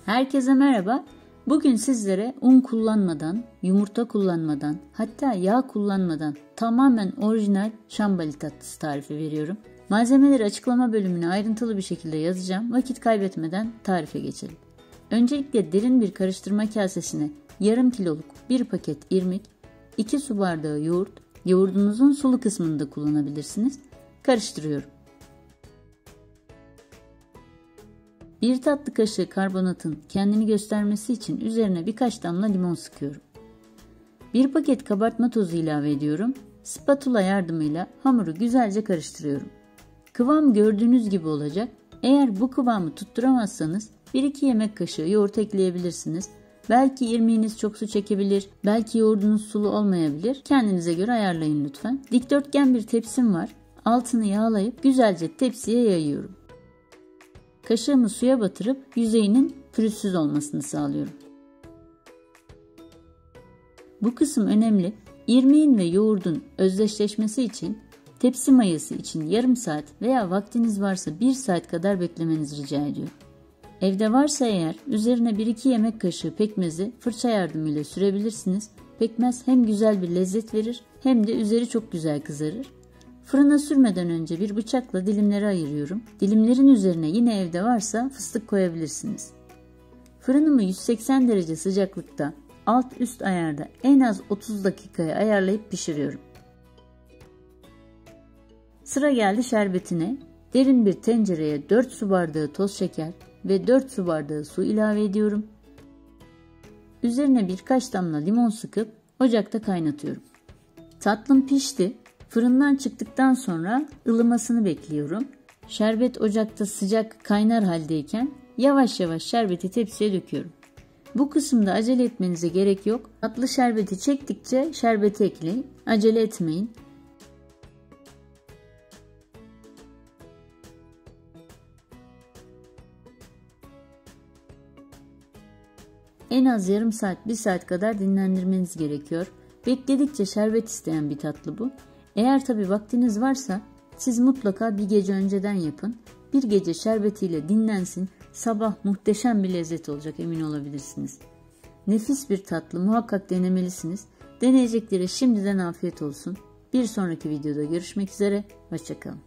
Herkese merhaba. Bugün sizlere un kullanmadan, yumurta kullanmadan, hatta yağ kullanmadan tamamen orijinal şambali tatlısı tarifi veriyorum. Malzemeleri açıklama bölümüne ayrıntılı bir şekilde yazacağım. Vakit kaybetmeden tarife geçelim. Öncelikle derin bir karıştırma kasesine yarım kiloluk bir paket irmik, 2 su bardağı yoğurt, yoğurdunuzun sulu kısmını da kullanabilirsiniz, karıştırıyorum. 1 tatlı kaşığı karbonatın kendini göstermesi için üzerine birkaç damla limon sıkıyorum. 1 paket kabartma tozu ilave ediyorum. Spatula yardımıyla hamuru güzelce karıştırıyorum. Kıvam gördüğünüz gibi olacak. Eğer bu kıvamı tutturamazsanız 1-2 yemek kaşığı yoğurt ekleyebilirsiniz. Belki irmiğiniz çok su çekebilir, belki yoğurdunuz sulu olmayabilir. Kendinize göre ayarlayın lütfen. Dikdörtgen bir tepsim var. Altını yağlayıp güzelce tepsiye yayıyorum. Kaşığımı suya batırıp yüzeyinin pürüzsüz olmasını sağlıyorum. Bu kısım önemli. İrmiğin ve yoğurdun özdeşleşmesi için tepsi mayası için yarım saat veya vaktiniz varsa 1 saat kadar beklemenizi rica ediyorum. Evde varsa eğer üzerine 1-2 yemek kaşığı pekmezi fırça yardımıyla sürebilirsiniz. Pekmez hem güzel bir lezzet verir hem de üzeri çok güzel kızarır. Fırına sürmeden önce bir bıçakla dilimleri ayırıyorum. Dilimlerin üzerine yine evde varsa fıstık koyabilirsiniz. Fırınımı 180 derece sıcaklıkta alt üst ayarda en az 30 dakikaya ayarlayıp pişiriyorum. Sıra geldi şerbetine. Derin bir tencereye 4 su bardağı toz şeker ve 4 su bardağı su ilave ediyorum. Üzerine birkaç damla limon sıkıp ocakta kaynatıyorum. Tatlım pişti. Fırından çıktıktan sonra ılımasını bekliyorum. Şerbet ocakta sıcak kaynar haldeyken yavaş yavaş şerbeti tepsiye döküyorum. Bu kısımda acele etmenize gerek yok. Tatlı şerbeti çektikçe şerbeti ekleyin. Acele etmeyin. En az yarım saat, 1 saat kadar dinlendirmeniz gerekiyor. Bekledikçe şerbet isteyen bir tatlı bu. Eğer tabi vaktiniz varsa siz mutlaka bir gece önceden yapın. Bir gece şerbetiyle dinlensin. Sabah muhteşem bir lezzet olacak, emin olabilirsiniz. Nefis bir tatlı, muhakkak denemelisiniz. Deneyeceklere şimdiden afiyet olsun. Bir sonraki videoda görüşmek üzere. Hoşça kalın.